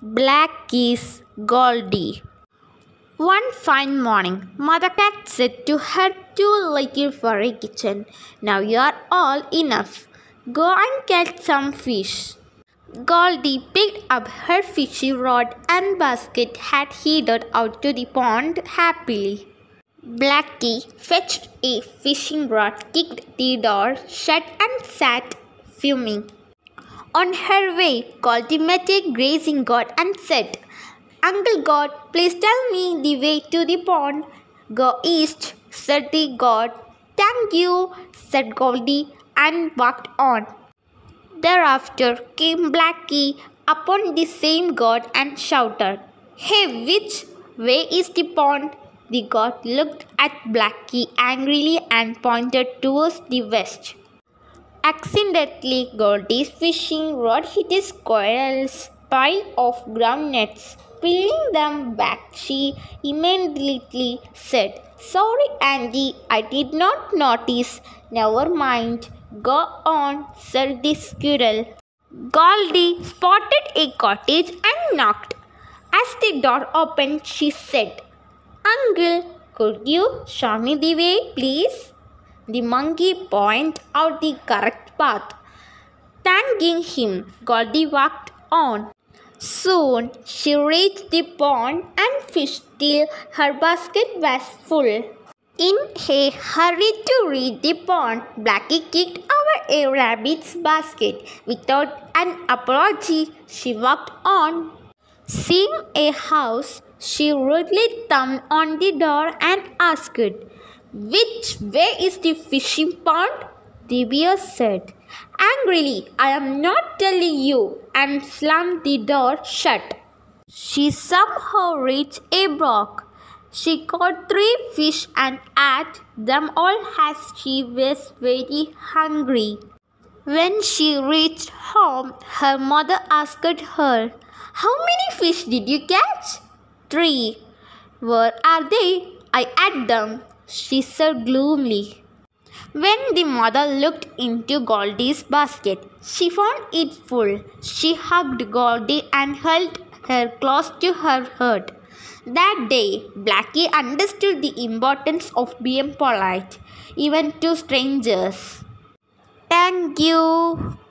Blackie's Goldie. One fine morning, Mother Cat said to her two little furry kittens, "Now you are all enough. Go and catch some fish." Goldie picked up her fishing rod and basket and headed out to the pond happily. Blackie fetched a fishing rod, kicked the door shut and sat fuming. On her way, Goldie met a grazing god and said, "Uncle God, please tell me the way to the pond." "Go east," said the god. "Thank you," said Goldie and walked on. Thereafter came Blackie upon the same god and shouted, "Hey, which way is the pond?" The god looked at Blackie angrily and pointed towards the west. Accidentally, Goldie's fishing rod hit a squirrel's pile of groundnuts. Peeling them back, she immediately said, "Sorry, Andy, I did not notice." "Never mind. Go on," said the squirrel. Goldie spotted a cottage and knocked. As the door opened, she said, "Uncle, could you show me the way, please?" The monkey pointed out the correct path. Thanking him, Goldie walked on. Soon she reached the pond and fished till her basket was full. In a hurry to reach the pond, Blackie kicked over a rabbit's basket. Without an apology, she walked on. Seeing a house, she rudely thumped on the door and asked, "Which way is the fishing pond?" The bear said angrily, "I am not telling you," and slammed the door shut. She somehow reached a brook. She caught 3 fish and ate them all as she was very hungry. When she reached home, her mother asked her, "How many fish did you catch?" "3. "Where are they?" "I ate them," she said gloomily. When the mother looked into Goldie's basket, she found it full. She hugged Goldie and held her close to her heart. That day, Blackie understood the importance of being polite, even to strangers. Thank you.